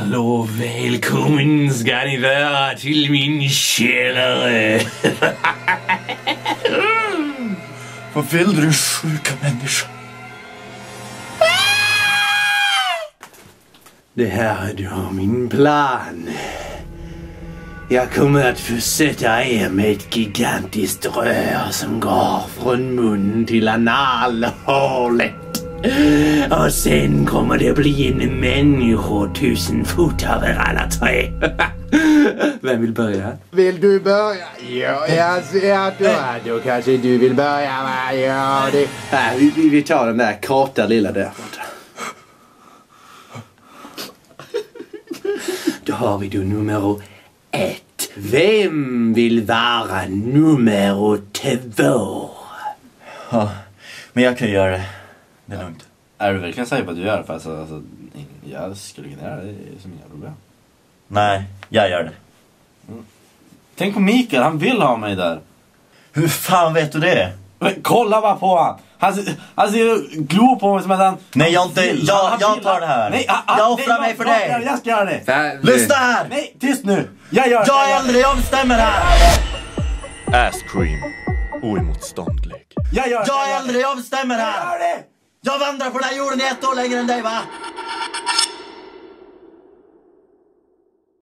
Hallå, välkommen ska ni vara till min källare. Vad vill du, sjuka människa? Det här är då min plan. Jag kommer att försätta er med ett gigantiskt rör som går från mun till analhålet. Och sen kommer det bli en människa 1000 fot över alla tre. Vem vill börja? Vill du börja? Ja, jag ser att då kanske du vill börja. Va? Ja, det... Nej, vi tar den där korta lilla där. Då har vi då nummer 1. Vem vill vara nummer 2? Ja, men jag kan göra det. Det är lugnt. Är du verkligen säker på att du gör det? För alltså, jag skulle kunna göra det som inga problem. Nej, jag gör det. Tänk på Mikael, han vill ha mig där. Hur fan vet du det? Men kolla bara på han. Han ser och glor på mig som att han... Nej, jag tar det här. Nej, jag offrar mig för dig. Jag ska göra det. Lyssna här! Nej, tyst nu. Jag gör det. Jag är äldre, jag bestämmer här. Ass cream. Oemotståndlig. Jag gör det. Jag är äldre, jag bestämmer här. Jag gör det. Jag vandrar på den här jorden 1 år längre än dig, va?